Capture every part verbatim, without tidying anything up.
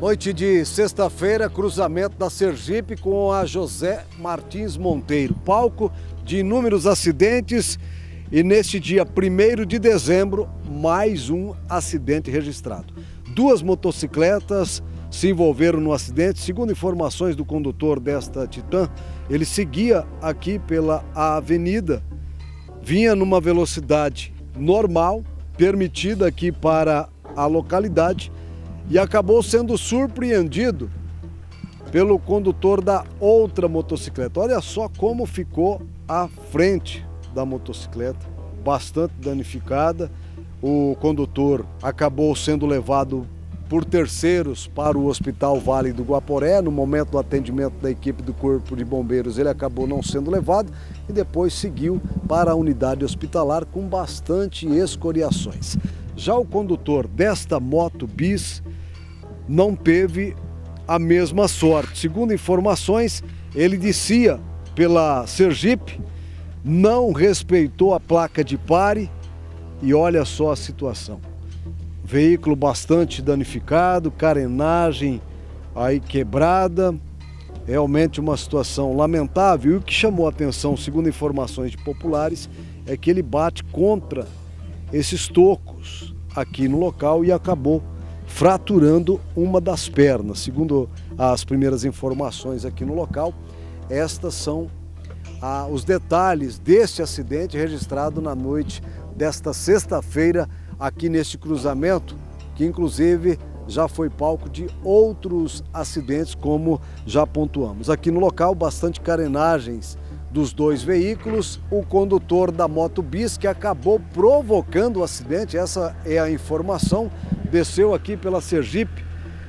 Noite de sexta-feira, cruzamento da Sergipe com a José Martins Monteiro. Palco de inúmeros acidentes e neste dia primeiro de dezembro, mais um acidente registrado. Duas motocicletas se envolveram no acidente. Segundo informações do condutor desta Titan, ele seguia aqui pela avenida, vinha numa velocidade normal, permitida aqui para a localidade, e acabou sendo surpreendido pelo condutor da outra motocicleta. Olha só como ficou a frente da motocicleta, bastante danificada. O condutor acabou sendo levado por terceiros para o Hospital Vale do Guaporé. No momento do atendimento da equipe do Corpo de Bombeiros, ele acabou não sendo levado e depois seguiu para a unidade hospitalar com bastante escoriações. Já o condutor desta moto bis não teve a mesma sorte. Segundo informações, ele descia pela Sergipe, não respeitou a placa de pare e olha só a situação. Veículo bastante danificado, carenagem aí quebrada, realmente uma situação lamentável. E o que chamou a atenção, segundo informações de populares, é que ele bate contra esses tocos aqui no local e acabou fraturando uma das pernas. Segundo as primeiras informações aqui no local, estas são ah, os detalhes deste acidente registrado na noite desta sexta-feira aqui neste cruzamento, que inclusive já foi palco de outros acidentes, como já pontuamos. Aqui no local, bastante carenagens dos dois veículos. O condutor da moto bis, que acabou provocando o acidente, essa é a informação, desceu aqui pela Sergipe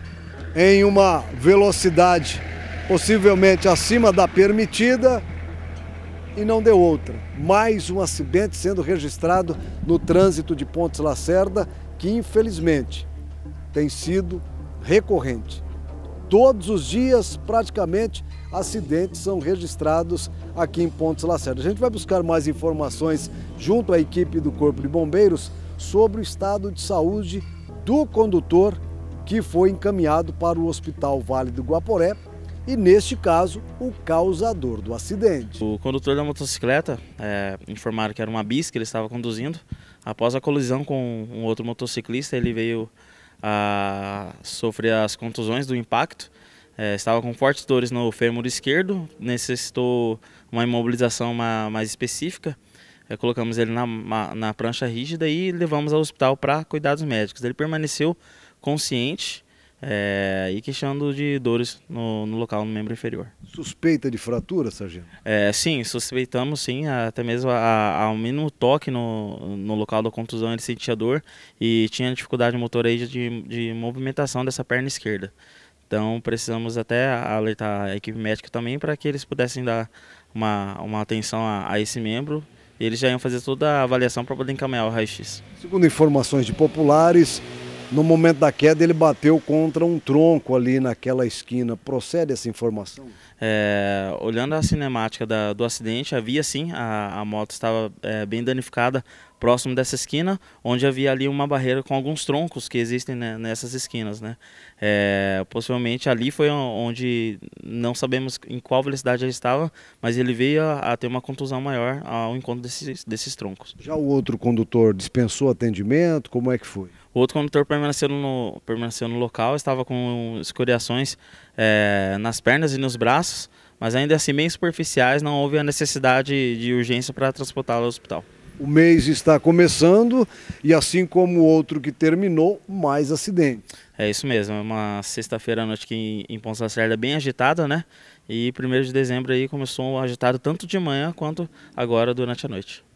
em uma velocidade possivelmente acima da permitida e não deu outra. Mais um acidente sendo registrado no trânsito de Pontes Lacerda, que infelizmente tem sido recorrente. Todos os dias, praticamente, acidentes são registrados aqui em Pontes Lacerda. A gente vai buscar mais informações junto à equipe do Corpo de Bombeiros sobre o estado de saúde do condutor que foi encaminhado para o Hospital Vale do Guaporé e, neste caso, o causador do acidente. O condutor da motocicleta, é, informaram que era uma bis que ele estava conduzindo. Após a colisão com um outro motociclista, ele veio a sofrer as contusões do impacto. É, estava com fortes dores no fêmur esquerdo, necessitou uma imobilização mais específica. É, colocamos ele na, na prancha rígida e levamos ao hospital para cuidados médicos. Ele permaneceu consciente é, e queixando de dores no, no local, no membro inferior. Suspeita de fratura, sargento? É, sim, suspeitamos sim, até mesmo ao mínimo toque no, no local da contusão ele sentia dor e tinha dificuldade motora aí de, de movimentação dessa perna esquerda. Então precisamos até alertar a equipe médica também para que eles pudessem dar uma, uma atenção a, a esse membro. E eles já iam fazer toda a avaliação para poder encaminhar o raio-x. Segundo informações de populares, no momento da queda ele bateu contra um tronco ali naquela esquina. Procede essa informação? É, olhando a cinemática da, do acidente, havia sim, a, a moto estava é, bem danificada próximo dessa esquina, onde havia ali uma barreira com alguns troncos que existem, né, nessas esquinas, né? É, possivelmente ali foi onde, não sabemos em qual velocidade ele estava, mas ele veio a, a ter uma contusão maior ao encontro desses, desses troncos. Já o outro condutor dispensou atendimento? Como é que foi? O outro condutor permaneceu no, permaneceu no local, estava com escoriações é, nas pernas e nos braços, mas ainda assim bem superficiais, não houve a necessidade de urgência para transportá-lo ao hospital. O mês está começando e, assim como o outro que terminou, mais acidentes. É isso mesmo, é uma sexta-feira à noite aqui em Pontes Lacerda bem agitada, né? E primeiro de dezembro aí começou agitado tanto de manhã quanto agora durante a noite.